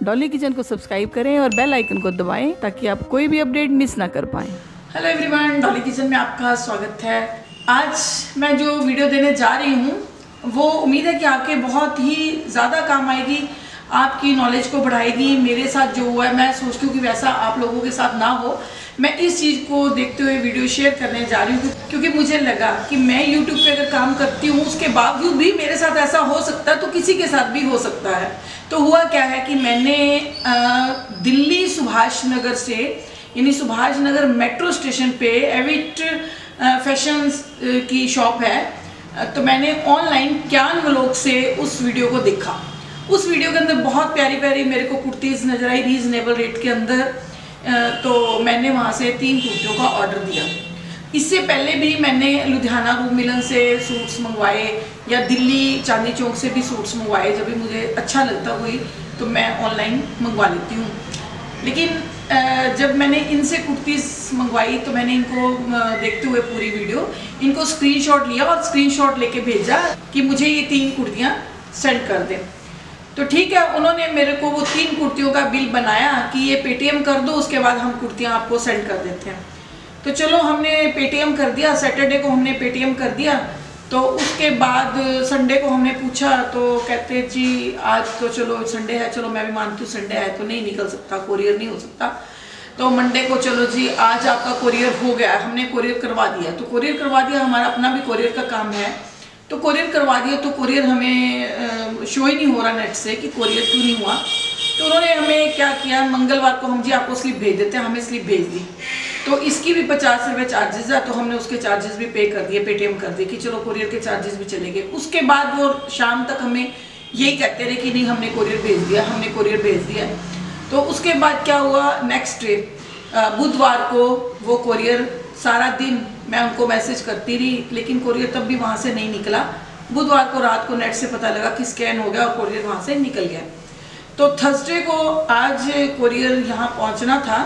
Dolly kitchen को subscribe करें और बेल आइकन को दबाएं ताकि आप कोई भी अपडेट मिस ना कर पाएं। हेलो एवरीवन, डॉली किचन में आपका स्वागत है। आज मैं जो वीडियो देने जा रही हूँ वो उम्मीद है कि आपके बहुत ही ज़्यादा काम आएगी, आपकी नॉलेज को बढ़ाएगी। मेरे साथ जो हुआ है मैं सोचती हूँ कि वैसा आप लोगों के साथ ना हो। मैं इस चीज़ को देखते हुए वीडियो शेयर करने जा रही हूँ क्योंकि मुझे लगा कि मैं यूट्यूब पे अगर काम करती हूँ उसके बावजूद भी मेरे साथ ऐसा हो सकता है तो किसी के साथ भी हो सकता है। तो हुआ क्या है कि मैंने दिल्ली सुभाष नगर से यानी सुभाष नगर मेट्रो स्टेशन पे एविट फैशंस की शॉप है, तो मैंने ऑनलाइन क्यान व्लॉग से उस वीडियो को देखा। उस वीडियो के अंदर बहुत प्यारी प्यारी मेरे को कुर्तीज़ नज़र आई रीज़नेबल रेट के अंदर। तो मैंने वहाँ से 3 कुर्तियों का ऑर्डर दिया। इससे पहले भी मैंने लुधियाना रूप मिलन से सूट्स मंगवाए या दिल्ली चांदनी चौक से भी सूट्स मंगवाए। जब भी मुझे अच्छा लगता हुई तो मैं ऑनलाइन मंगवा लेती हूँ। लेकिन जब मैंने इनसे कुर्तीज़ मंगवाई तो मैंने इनको देखते हुए पूरी वीडियो इनको स्क्रीनशॉट लिया और स्क्रीनशॉट लेके भेजा कि मुझे ये 3 कुर्तियाँ सेंड कर दें। तो ठीक है, उन्होंने मेरे को वो 3 कुर्तियों का बिल बनाया कि ये पेटीएम कर दो, उसके बाद हम कुर्तियाँ आपको सेंड कर देते हैं। तो चलो हमने पेटीएम कर दिया, सैटरडे को हमने पेटीएम कर दिया। तो उसके बाद संडे को हमने पूछा तो कहते जी आज तो चलो संडे है, चलो मैं भी मानती हूँ संडे है तो नहीं निकल सकता, कोरियर नहीं हो सकता। तो मंडे को चलो जी आज आपका कोरियर हो गया, हमने कोरियर करवा दिया। तो कोरियर करवा दिया, हमारा अपना भी कोरियर का काम है, तो कोरियर करवा दिया। तो कोरियर हमें शो ही नहीं हो रहा नेट से कि कोरियर क्यों नहीं हुआ। तो उन्होंने हमें क्या किया, मंगलवार को हम जी आपको स्लिप भेज देते हैं, हमें स्लिप भेज दी। तो इसकी भी 50 रुपये चार्जेस है, तो हमने उसके चार्जेस भी पे कर दिए, पेटीएम कर दिए कि चलो कोरियर के चार्जेस भी चले गए। उसके बाद वो शाम तक हमें यही कहते रहे कि नहीं हमने कोरियर भेज दिया, हमने कोरियर भेज दिया। तो उसके बाद क्या हुआ, नेक्स्ट डे बुधवार को वो कोरियर सारा दिन मैं उनको मैसेज करती रही लेकिन कोरियर तब भी वहाँ से नहीं निकला। बुधवार को रात को नेट से पता लगा कि स्कैन हो गया और कोरियर वहाँ से निकल गया। तो थर्सडे को आज कोरियर यहाँ पहुँचना था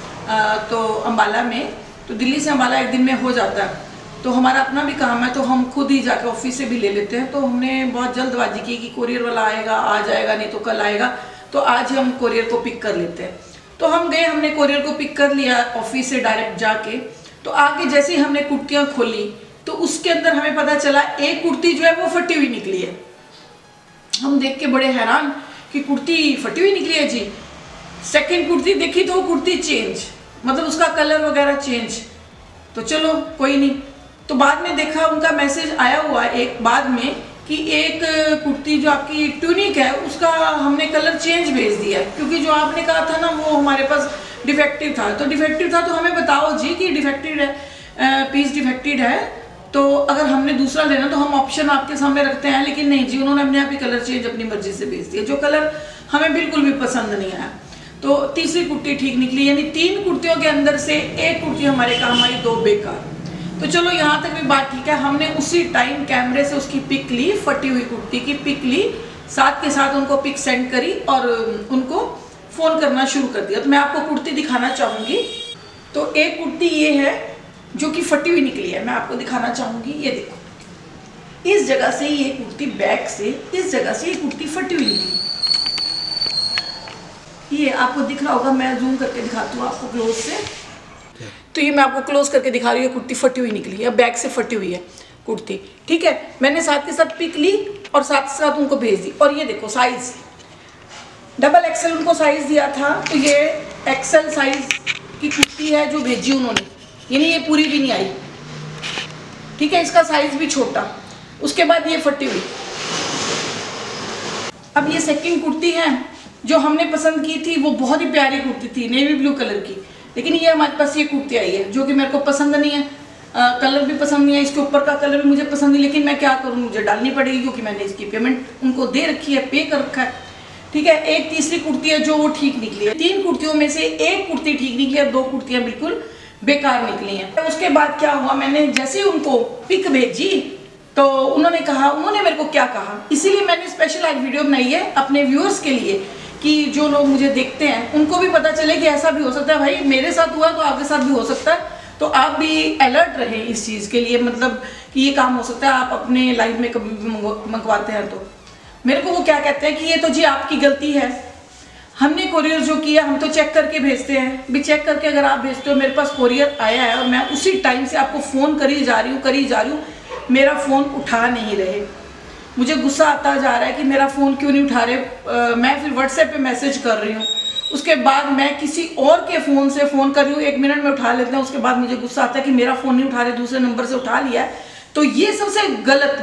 तो अम्बाला में, तो दिल्ली से अम्बाला एक दिन में हो जाता है। तो हमारा अपना भी काम है तो हम खुद ही जाकर ऑफिस से भी ले लेते हैं। तो हमने बहुत जल्दबाजी की कि कोरियर वाला आएगा, आ जाएगा, नहीं तो कल आएगा, तो आज हम कोरियर को पिक कर लेते हैं। तो हम गए, हमने कोरियर को पिक कर लिया ऑफिस से डायरेक्ट जाके। तो आगे जैसे ही हमने कुर्तियाँ खोली तो उसके अंदर हमें पता चला एक कुर्ती जो है वो फटी हुई निकली है। हम देख के बड़े हैरान कि कुर्ती फटी हुई निकली है जी। सेकंड कुर्ती देखी तो वो कुर्ती चेंज, मतलब उसका कलर वगैरह चेंज। तो चलो कोई नहीं। तो बाद में देखा उनका मैसेज आया हुआ एक बाद में कि एक कुर्ती जो आपकी ट्यूनिक है उसका हमने कलर चेंज भेज दिया है क्योंकि जो आपने कहा था ना वो हमारे पास डिफेक्टिव था। तो डिफेक्टिव था तो हमें बताओ जी कि डिफेक्टिव है, पीस डिफेक्टेड है, तो अगर हमने दूसरा लेना तो हम ऑप्शन आपके सामने रखते हैं। लेकिन नहीं जी, उन्होंने अपने आप ही कलर चेंज अपनी मर्जी से भेज दिया, जो कलर हमें बिल्कुल भी पसंद नहीं आया। तो तीसरी कुर्ती ठीक निकली, यानी 3 कुर्तियों के अंदर से एक कुर्ती हमारे काम आई, 2 बेकार। तो चलो यहाँ तक भी बात ठीक है। हमने उसी टाइम कैमरे से उसकी पिक ली, फटी हुई कुर्ती की पिक ली, साथ के साथ उनको पिक सेंड करी और उनको फ़ोन करना शुरू कर दिया। तो मैं आपको कुर्ती दिखाना चाहूँगी। तो एक कुर्ती ये है जो कि फटी हुई निकली है, मैं आपको दिखाना चाहूँगी। ये देखो, इस जगह से ये कुर्ती, बैक से इस जगह से ये कुर्ती फटी हुई निकली। ये आपको दिख रहा होगा, मैं जूम करके दिखाती हूँ आपको क्लोज से। तो ये मैं आपको क्लोज करके दिखा रही हूँ, कुर्ती फटी हुई निकली है, बैक से फटी हुई है कुर्ती। ठीक है, मैंने साथ के साथ पिक ली और साथ उनको भेज दी। और ये देखो साइज़ डबल एक्सेल उनको साइज़ दिया था, तो ये एक्सेल साइज़ की कुर्ती है जो भेजी उन्होंने, यानी ये पूरी भी नहीं आई। ठीक है, इसका साइज़ भी छोटा। उसके बाद ये फटी हुई। अब ये सेकंड कुर्ती है जो हमने पसंद की थी, वो बहुत ही प्यारी कुर्ती थी, नेवी ब्लू कलर की। लेकिन ये हमारे पास ये कुर्ती आई है जो कि मेरे को पसंद नहीं है, कलर भी पसंद नहीं है, इसके ऊपर का कलर भी मुझे पसंद नहीं। लेकिन मैं क्या करूँ, मुझे डालनी पड़ेगी क्योंकि मैंने इसकी पेमेंट उनको दे रखी है, पे कर रखा है। ठीक है, एक तीसरी कुर्ती है जो वो ठीक निकली है। 3 कुर्तियों में से एक कुर्ती ठीक निकली है, 2 कुर्तियाँ बिल्कुल बेकार निकली हैं। उसके बाद क्या हुआ, मैंने जैसे उनको पिक भेजी तो उन्होंने कहा, उन्होंने मेरे को क्या कहा, इसीलिए मैंने स्पेशल आज वीडियो बनाई है अपने व्यूअर्स के लिए कि जो लोग मुझे देखते हैं उनको भी पता चले कि ऐसा भी हो सकता है। भाई मेरे साथ हुआ तो आपके साथ भी हो सकता है, तो आप भी अलर्ट रहें इस चीज़ के लिए, मतलब कि ये काम हो सकता है, आप अपने लाइफ में कभी भी मंगवाते हैं। तो मेरे को वो क्या कहते हैं कि ये तो जी आपकी गलती है, हमने कोरियर जो किया हम तो चेक करके भेजते हैं भी, चेक करके अगर आप भेजते हो, मेरे पास कोरियर आया है और मैं उसी टाइम से आपको फ़ोन करी जा रही हूँ, मेरा फ़ोन उठा नहीं रहे। मुझे गुस्सा आता जा रहा है कि मेरा फ़ोन क्यों नहीं उठा रहे। मैं फिर व्हाट्सएप पे मैसेज कर रही हूँ, उसके बाद मैं किसी और के फ़ोन से फ़ोन कर रही हूँ, 1 मिनट में उठा लेते हैं, उसके बाद मुझे गुस्सा आता है कि मेरा फ़ोन नहीं उठा रहे, दूसरे नंबर से उठा लिया है। तो ये सबसे गलत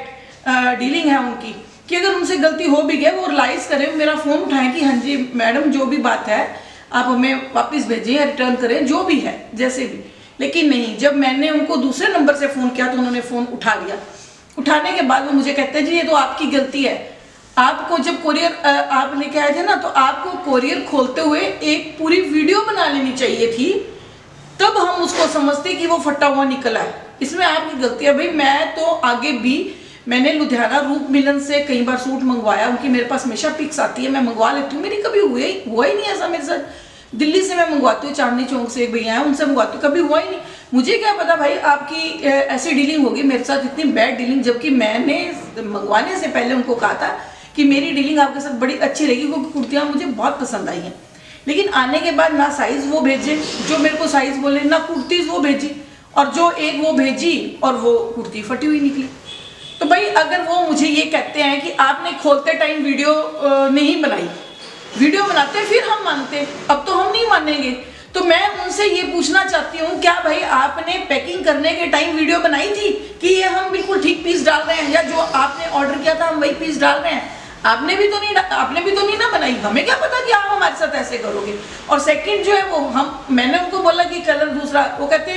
बैड डीलिंग है उनकी, कि अगर उनसे गलती हो भी गया वो रियलाइज़ करें, मेरा फ़ोन उठाएं कि हाँ जी मैडम जो भी बात है आप हमें वापस भेजें या रिटर्न करें, जो भी है जैसे भी। लेकिन नहीं, जब मैंने उनको दूसरे नंबर से फ़ोन किया तो उन्होंने फ़ोन उठा लिया। उठाने के बाद वो मुझे कहते हैं जी ये तो आपकी गलती है, आपको जब कोरियर आप लेके आए थे ना तो आपको कोरियर खोलते हुए एक पूरी वीडियो बना लेनी चाहिए थी, तब हम उसको समझते कि वो फटा हुआ निकला है, इसमें आपकी गलती है। भाई मैं तो आगे भी मैंने लुधियाना रूप मिलन से कई बार सूट मंगवाया, उनकी मेरे पास हमेशा पिक्स आती है, मैं मंगवा लेती हूँ, मेरी कभी हुआ ही नहीं ऐसा मेरे साथ। दिल्ली से मैं मंगवाती हूँ, चांदनी चौक से एक भैया है उनसे मंगवाती हूँ, कभी हुआ ही नहीं। मुझे क्या पता भाई आपकी ऐसी डीलिंग होगी, मेरे साथ इतनी बैड डीलिंग, जबकि मैंने मंगवाने से पहले उनको कहा था कि मेरी डीलिंग आपके साथ बड़ी अच्छी रहेगी, क्योंकि कुर्तियाँ मुझे बहुत पसंद आई हैं। लेकिन आने के बाद ना साइज़ वो भेजे जो मेरे को साइज़ बोले, ना कुर्तीज़ वो भेजी, और जो एक वो भेजी और वो कुर्ती फटी हुई निकली। तो भाई अगर वो मुझे ये कहते हैं कि आपने खोलते टाइम वीडियो नहीं बनाई, वीडियो बनाते फिर हम मानते, अब तो हम नहीं मानेंगे। तो मैं उनसे ये पूछना चाहती हूँ, क्या भाई आपने पैकिंग करने के टाइम वीडियो बनाई थी कि ये हम बिल्कुल ठीक पीस डाल रहे हैं, या जो आपने ऑर्डर किया था हम वही पीस डाल रहे हैं? आपने भी तो नहीं ना बनाई, हमें क्या पता कि आप हमारे साथ ऐसे करोगे। और सेकंड जो है वो मैंने उनको बोला कि कलर दूसरा, वो कहते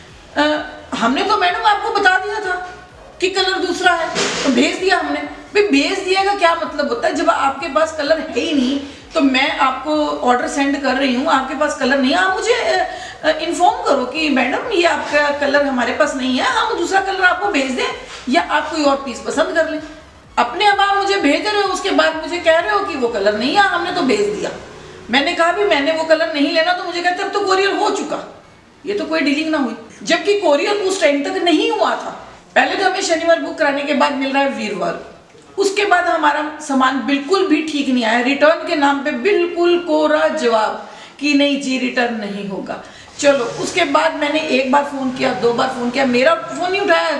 हैं हमने तो मैडम आपको बता दिया था कि कलर दूसरा है, तो भेज दिया हमने। भाई भेज दिया का क्या मतलब होता है, जब आपके पास कलर है ही नहीं, तो मैं आपको ऑर्डर सेंड कर रही हूँ, आपके पास कलर नहीं है, आप मुझे इन्फॉर्म करो कि मैडम ये आपका कलर हमारे पास नहीं है, हम दूसरा कलर आपको भेज दें, या आप कोई और पीस पसंद कर लें। अपने अब आप मुझे भेज रहे हो, उसके बाद मुझे कह रहे हो कि वो कलर नहीं है, हमने तो भेज दिया। मैंने कहा भी मैंने वो कलर नहीं लेना, तो मुझे कहते अब तो कोरियर हो चुका, ये तो कोई डीलिंग ना हुई, जबकि कोरियर उस टाइम तक नहीं हुआ था। पहले तो हमें शनिवार बुक कराने के बाद मिल रहा है वीरवार, उसके बाद हमारा सामान बिल्कुल भी ठीक नहीं आया, रिटर्न के नाम पे बिल्कुल कोरा जवाब कि नहीं जी रिटर्न नहीं होगा। चलो उसके बाद मैंने एक बार फ़ोन किया, 2 बार फ़ोन किया, मेरा फ़ोन नहीं उठाया,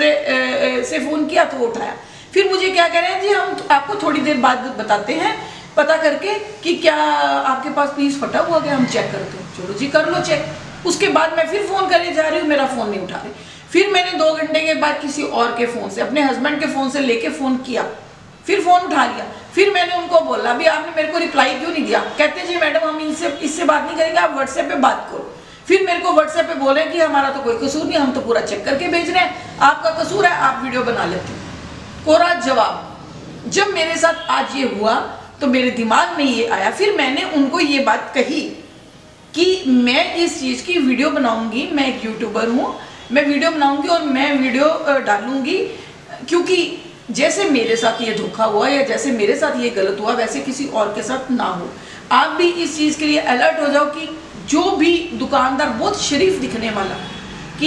दूसरे से फ़ोन किया तो वो उठाया। फिर मुझे क्या कह रहे हैं जी हम आपको थोड़ी देर बाद बताते हैं पता करके कि क्या आपके पास पीस फटा हुआ गया, हम चेक करते हैं। चलो जी कर लो चेक। उसके बाद मैं फिर फ़ोन करने जा रही हूँ, मेरा फ़ोन नहीं उठा रही। फिर मैंने 2 घंटे के बाद किसी और के फ़ोन से, अपने हस्बैंड के फ़ोन से लेके फ़ोन किया, फिर फ़ोन उठा लिया। फिर मैंने उनको बोला भी आपने मेरे को रिप्लाई क्यों नहीं दिया? कहते जी मैडम हम इससे बात नहीं करेंगे, आप व्हाट्सएप पे बात करो। फिर मेरे को व्हाट्सएप पे बोले कि हमारा तो कोई कसूर नहीं, हम तो पूरा चेक करके भेज रहे हैं, आपका कसूर है, आप वीडियो बना लेते हो। कोरा जवाब। जब मेरे साथ आज ये हुआ तो मेरे दिमाग में ये आया, फिर मैंने उनको ये बात कही कि मैं इस चीज़ की वीडियो बनाऊंगी, मैं एक यूट्यूबर हूँ, मैं वीडियो बनाऊंगी और मैं वीडियो डालूंगी, क्योंकि जैसे मेरे साथ ये धोखा हुआ या जैसे मेरे साथ ये गलत हुआ वैसे किसी और के साथ ना हो। आप भी इस चीज़ के लिए अलर्ट हो जाओ कि जो भी दुकानदार बहुत शरीफ दिखने वाला, कि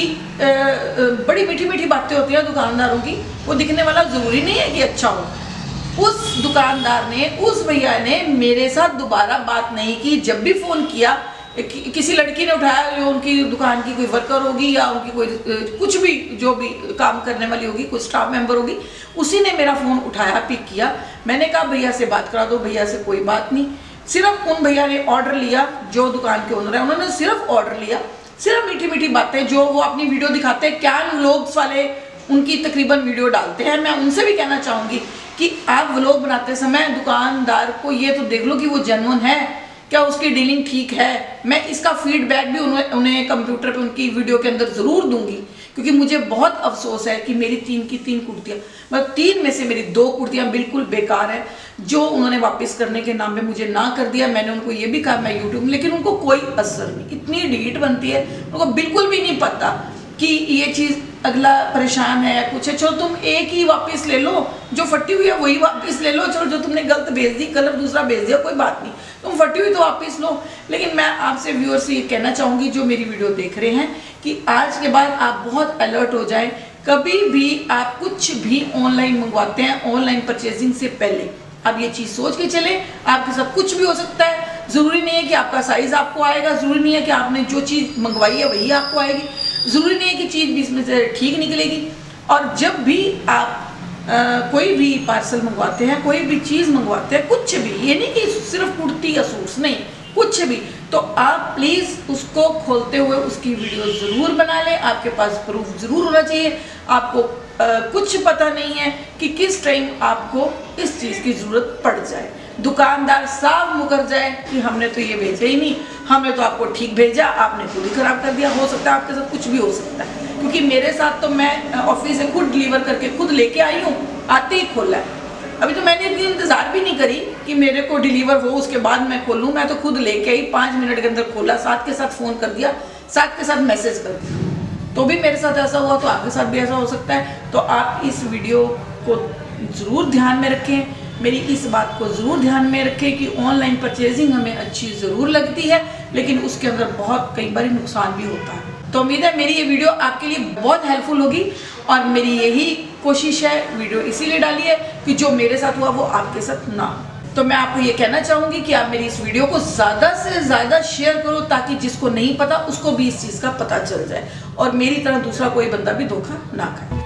बड़ी मीठी मीठी बातें होती हैं दुकानदारों की, वो दिखने वाला ज़रूरी नहीं है कि अच्छा हो। उस दुकानदार ने, उस भैया ने मेरे साथ दोबारा बात नहीं की। जब भी फ़ोन किया किसी लड़की ने उठाया, जो उनकी दुकान की कोई वर्कर होगी या उनकी कोई कुछ भी जो भी काम करने वाली होगी, कोई स्टाफ मेंबर होगी, उसी ने मेरा फ़ोन उठाया, पिक किया। मैंने कहा भैया से बात करा दो, भैया से कोई बात नहीं। सिर्फ उन भैया ने ऑर्डर लिया, जो दुकान के ओनर है उन्होंने सिर्फ ऑर्डर लिया, सिर्फ मीठी मीठी बातें जो वो अपनी वीडियो दिखाते हैं, कैन व्लॉग्स वाले उनकी तकरीबन वीडियो डालते हैं। मैं उनसे भी कहना चाहूँगी कि आप व्लॉग बनाते समय दुकानदार को ये तो देख लो कि वो जेन्युइन है, क्या उसकी डीलिंग ठीक है। मैं इसका फीडबैक भी उन्हें कंप्यूटर पे उनकी वीडियो के अंदर ज़रूर दूंगी, क्योंकि मुझे बहुत अफसोस है कि मेरी 3 की 3 कुर्तियाँ, मतलब 3 में से मेरी 2 कुर्तियाँ बिल्कुल बेकार हैं, जो उन्होंने वापस करने के नाम पे मुझे ना कर दिया। मैंने उनको ये भी कहा मैं यूट्यूब, लेकिन उनको कोई असर नहीं, इतनी डीट बनती है, उनको बिल्कुल भी नहीं पता कि ये चीज़ अगला परेशान है या कुछ है। चलो तुम एक ही वापस ले लो, जो फटी हुई है वही वापस ले लो, चलो जो तुमने गलत भेज दी, कलर दूसरा भेज दिया, कोई बात नहीं, तुम फटी हुई तो वापस लो। लेकिन मैं आपसे व्यूअर से ये कहना चाहूँगी जो मेरी वीडियो देख रहे हैं कि आज के बाद आप बहुत अलर्ट हो जाएं। कभी भी आप कुछ भी ऑनलाइन मंगवाते हैं, ऑनलाइन परचेजिंग से पहले आप ये चीज़ सोच के चलें, आपके साथ कुछ भी हो सकता है। ज़रूरी नहीं है कि आपका साइज़ आपको आएगा, ज़रूरी नहीं है कि आपने जो चीज़ मंगवाई है वही आपको आएगी, ज़रूरी नहीं है कि चीज़ भी इसमें से ठीक निकलेगी। और जब भी आप कोई भी पार्सल मंगवाते हैं, कोई भी चीज़ मंगवाते हैं, कुछ भी, ये नहीं कि सिर्फ कुर्ती या सूट्स, नहीं, कुछ भी, तो आप प्लीज़ उसको खोलते हुए उसकी वीडियो ज़रूर बना लें। आपके पास प्रूफ ज़रूर होना चाहिए। आपको कुछ पता नहीं है कि किस टाइम आपको इस चीज़ की ज़रूरत पड़ जाए, दुकानदार साफ मुकर जाए कि हमने तो ये भेजा ही नहीं, हमने तो आपको ठीक भेजा, आपने खुद ही ख़राब कर दिया। हो सकता है आपके साथ कुछ भी हो सकता है, क्योंकि मेरे साथ तो मैं ऑफिस से खुद डिलीवर करके खुद लेके आई हूँ, आते ही खोला है। अभी तो मैंने इतनी इंतज़ार भी नहीं करी कि मेरे को डिलीवर हो उसके बाद मैं खोलूँ, मैं तो खुद लेके आई, 5 मिनट के अंदर खोला, साथ के साथ फ़ोन कर दिया, साथ के साथ मैसेज कर दिया। तो भी मेरे साथ ऐसा हुआ तो आपके साथ भी ऐसा हो सकता है। तो आप इस वीडियो को ज़रूर ध्यान में रखें, मेरी इस बात को ज़रूर ध्यान में रखें कि ऑनलाइन परचेजिंग हमें अच्छी ज़रूर लगती है, लेकिन उसके अंदर बहुत कई बार नुकसान भी होता है। तो उम्मीद है मेरी ये वीडियो आपके लिए बहुत हेल्पफुल होगी, और मेरी यही कोशिश है, वीडियो इसीलिए डाली है कि जो मेरे साथ हुआ वो आपके साथ ना हो। तो मैं आपको ये कहना चाहूँगी कि आप मेरी इस वीडियो को ज़्यादा से ज़्यादा शेयर करो, ताकि जिसको नहीं पता उसको भी इस चीज़ का पता चल जाए और मेरी तरह दूसरा कोई बंदा भी धोखा ना खाए।